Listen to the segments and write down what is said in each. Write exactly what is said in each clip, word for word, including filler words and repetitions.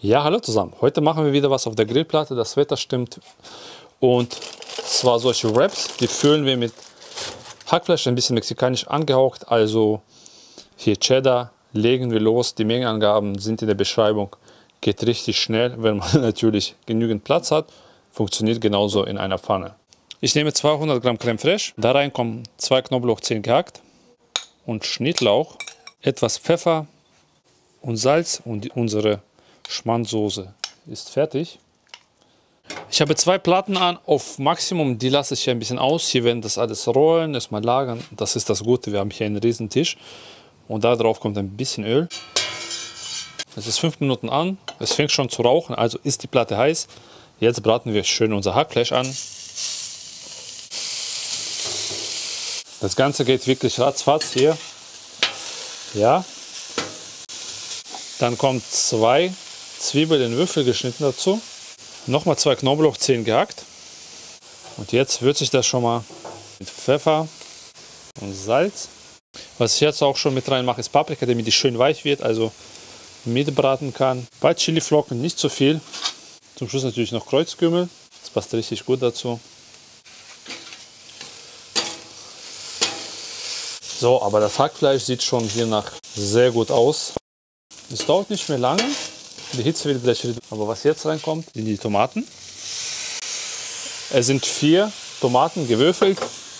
Ja, hallo zusammen. Heute machen wir wieder was auf der Grillplatte. Das Wetter stimmt. Und zwar solche Wraps, die füllen wir mit Hackfleisch, ein bisschen mexikanisch angehaucht. Also hier Cheddar, legen wir los. Die Mengenangaben sind in der Beschreibung. Geht richtig schnell, wenn man natürlich genügend Platz hat. Funktioniert genauso in einer Pfanne. Ich nehme zweihundert Gramm Creme Fraiche. Da rein kommen zwei Knoblauchzehen gehackt und Schnittlauch, etwas Pfeffer und Salz und unsere Schmandsoße ist fertig. Ich habe zwei Platten an auf Maximum, die lasse ich hier ein bisschen aus. Hier werden das alles rollen, erstmal lagern. Das ist das Gute, wir haben hier einen riesen Tisch und da drauf kommt ein bisschen Öl. Es ist fünf Minuten an, es fängt schon zu rauchen, also ist die Platte heiß. Jetzt braten wir schön unser Hackfleisch an. Das Ganze geht wirklich ratzfatz hier. Ja. Dann kommt zwei Zwiebeln in Würfel geschnitten dazu. Nochmal zwei Knoblauchzehen gehackt. Und jetzt würze ich das schon mal mit Pfeffer und Salz. Was ich jetzt auch schon mit rein mache, ist Paprika, damit die schön weich wird, also mitbraten kann. Ein paar Chiliflocken, nicht zu viel. Zum Schluss natürlich noch Kreuzkümmel. Das passt richtig gut dazu. So, aber das Hackfleisch sieht schon hier nach sehr gut aus. Es dauert nicht mehr lange. Die Hitze wird gleich reduziert. Aber was jetzt reinkommt, sind die Tomaten. Es sind vier Tomaten gewürfelt.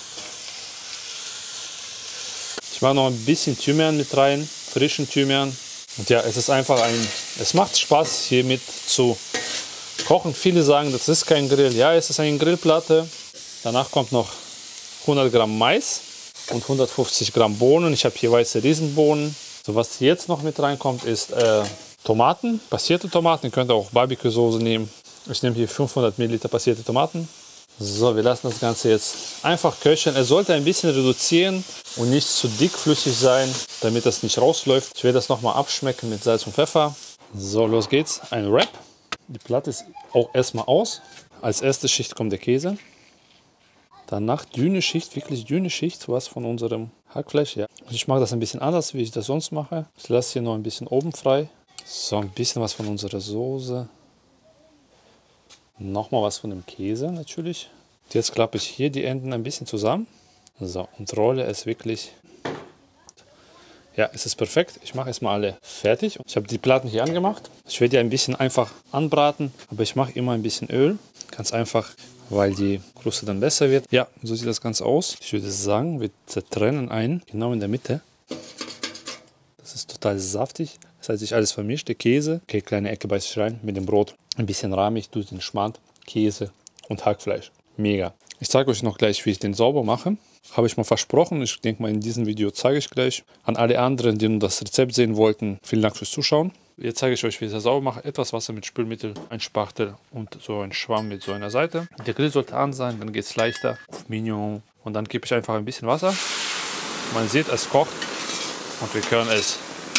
Ich mache noch ein bisschen Thymian mit rein, frischen Thymian. Und ja, es ist einfach ein, es macht Spaß hiermit zu kochen. Viele sagen, das ist kein Grill. Ja, es ist eine Grillplatte. Danach kommt noch hundert Gramm Mais und hundertfünfzig Gramm Bohnen. Ich habe hier weiße Riesenbohnen. So, was jetzt noch mit reinkommt, ist äh, Tomaten, passierte Tomaten. Ihr könnt auch Barbecue-Soße nehmen. Ich nehme hier fünfhundert Milliliter passierte Tomaten. So, wir lassen das Ganze jetzt einfach köcheln. Es sollte ein bisschen reduzieren und nicht zu dickflüssig sein, damit das nicht rausläuft. Ich werde das nochmal abschmecken mit Salz und Pfeffer. So, los geht's. Ein Wrap. Die Platte ist auch erstmal aus. Als erste Schicht kommt der Käse. Danach dünne Schicht, wirklich dünne Schicht, was von unserem Hackfleisch. Ja. Ich mache das ein bisschen anders, wie ich das sonst mache. Ich lasse hier noch ein bisschen oben frei. So, ein bisschen was von unserer Soße. Nochmal was von dem Käse natürlich. Und jetzt klappe ich hier die Enden ein bisschen zusammen. So, und rolle es wirklich. Ja, es ist perfekt. Ich mache erstmal alle fertig. Ich habe die Platten hier angemacht. Ich werde die ein bisschen einfach anbraten, aber ich mache immer ein bisschen Öl. Ganz einfach, weil die Kruste dann besser wird. Ja, so sieht das Ganze aus. Ich würde sagen, wir zertrennen einen genau in der Mitte. Das ist total saftig. Das heißt, sich alles vermischt. Der Käse, okay, kleine Ecke beiße ich rein mit dem Brot. Ein bisschen rahmig durch den Schmand, Käse und Hackfleisch. Mega. Ich zeige euch noch gleich, wie ich den sauber mache. Habe ich mal versprochen. Ich denke mal, in diesem Video zeige ich gleich. An alle anderen, die nur das Rezept sehen wollten, vielen Dank fürs Zuschauen. Jetzt zeige ich euch, wie ich das sauber mache. Etwas Wasser mit Spülmittel, ein Spachtel und so ein Schwamm mit so einer Seite. Der Grill sollte an sein, dann geht es leichter. Auf Mignon. Und dann gebe ich einfach ein bisschen Wasser. Man sieht, es kocht und wir können es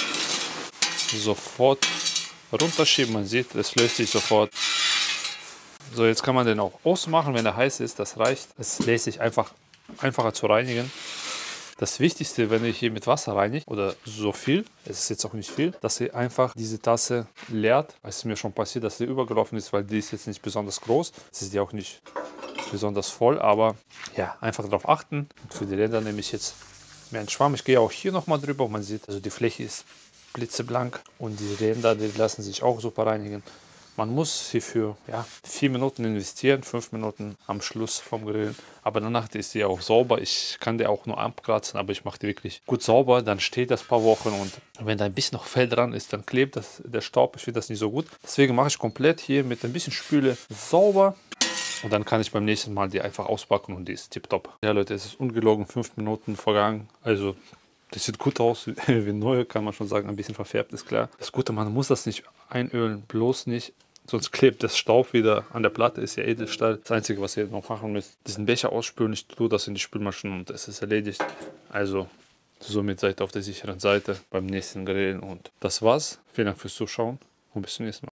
sofort runterschieben. Man sieht, es löst sich sofort. So, jetzt kann man den auch ausmachen, wenn er heiß ist. Das reicht. Es lässt sich einfach einfacher zu reinigen. Das Wichtigste, wenn ihr hier mit Wasser reinigt, oder so viel, es ist jetzt auch nicht viel, dass ihr einfach diese Tasse leert. Es ist mir schon passiert, dass sie übergelaufen ist, weil die ist jetzt nicht besonders groß. Es ist ja auch nicht besonders voll, aber ja, einfach darauf achten. Und für die Ränder nehme ich jetzt mehr einen Schwamm. Ich gehe auch hier nochmal drüber. Man sieht, also die Fläche ist blitzeblank und die Ränder, die lassen sich auch super reinigen. Man muss hierfür ja, vier Minuten investieren, fünf Minuten am Schluss vom Grillen. Aber danach ist die auch sauber. Ich kann die auch nur abkratzen, aber ich mache die wirklich gut sauber. Dann steht das ein paar Wochen und wenn da ein bisschen noch Fell dran ist, dann klebt das, der Staub. Ich finde das nicht so gut. Deswegen mache ich komplett hier mit ein bisschen Spüle sauber. Und dann kann ich beim nächsten Mal die einfach auspacken und die ist tipptopp. Ja Leute, es ist ungelogen fünf Minuten vergangen. Also das sieht gut aus, wie neu, kann man schon sagen, ein bisschen verfärbt, ist klar. Das Gute, man muss das nicht einölen, bloß nicht, sonst klebt das Staub wieder an der Platte, ist ja Edelstahl. Das Einzige, was ihr noch machen müsst, diesen Becher ausspülen, ich tue das in die Spülmaschine und es ist erledigt. Also somit seid ihr auf der sicheren Seite beim nächsten Grillen und das war's. Vielen Dank fürs Zuschauen und bis zum nächsten Mal.